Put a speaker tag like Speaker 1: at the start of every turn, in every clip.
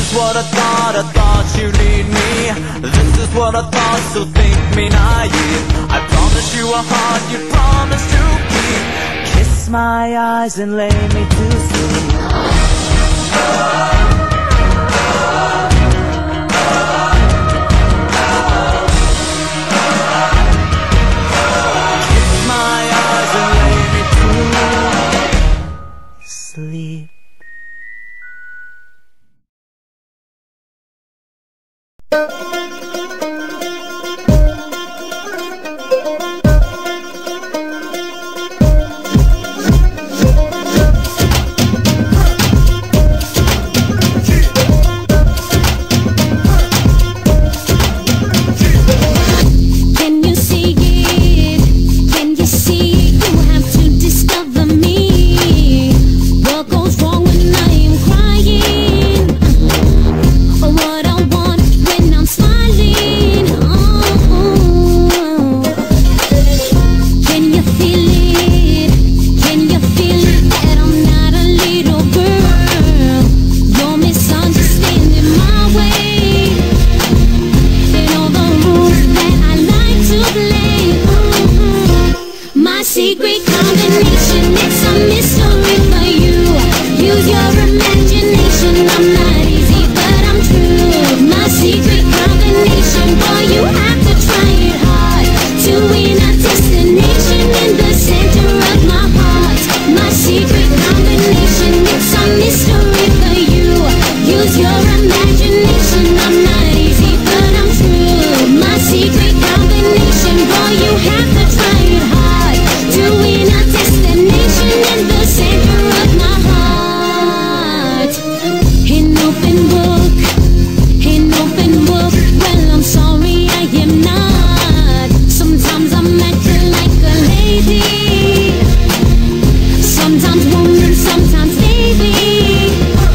Speaker 1: is what I thought you'd need me. This is what I thought, so think me naive. I promise you a heart you promise to keep. Kiss my eyes and lay me to sleep. Sleep.
Speaker 2: Secret combination, it's a mystery for you. Use your imagination, I'm not easy but I'm true. My secret combination, boy, you have to try it hard to win a destination in the center of my heart. My secret combination, it's a mystery for you. Use your imagination, I'm not easy but I'm true. My secret combination, boy, you have to try it hard to win a destination in the center of my heart. An open book, well I'm sorry I am not. Sometimes I'm acting like a lady, sometimes woman, sometimes baby.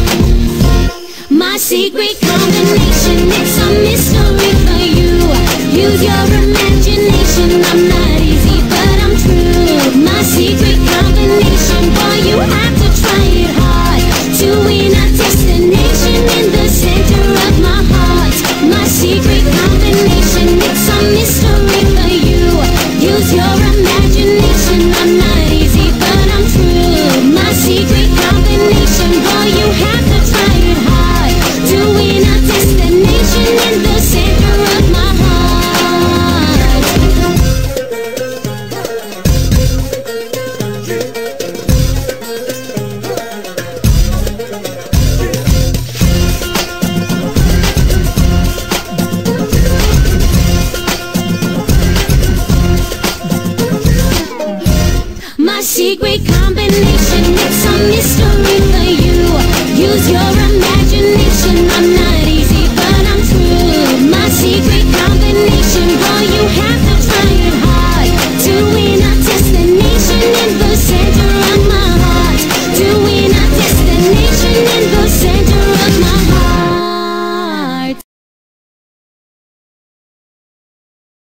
Speaker 2: My secret combination, it's a mystery for you. Use your imagination, I'm not easy but I'm true. My secret combination, boy, you have to try it hard to win a destination in the center of my heart. My secret combination, it's a mystery for you. Use your imagination, I'm not easy but I'm true. My secret combination, boy, you have to try it hard to win a destination in the center of my heart. My secret combination, it's a mystery for you. Use your imagination, I'm not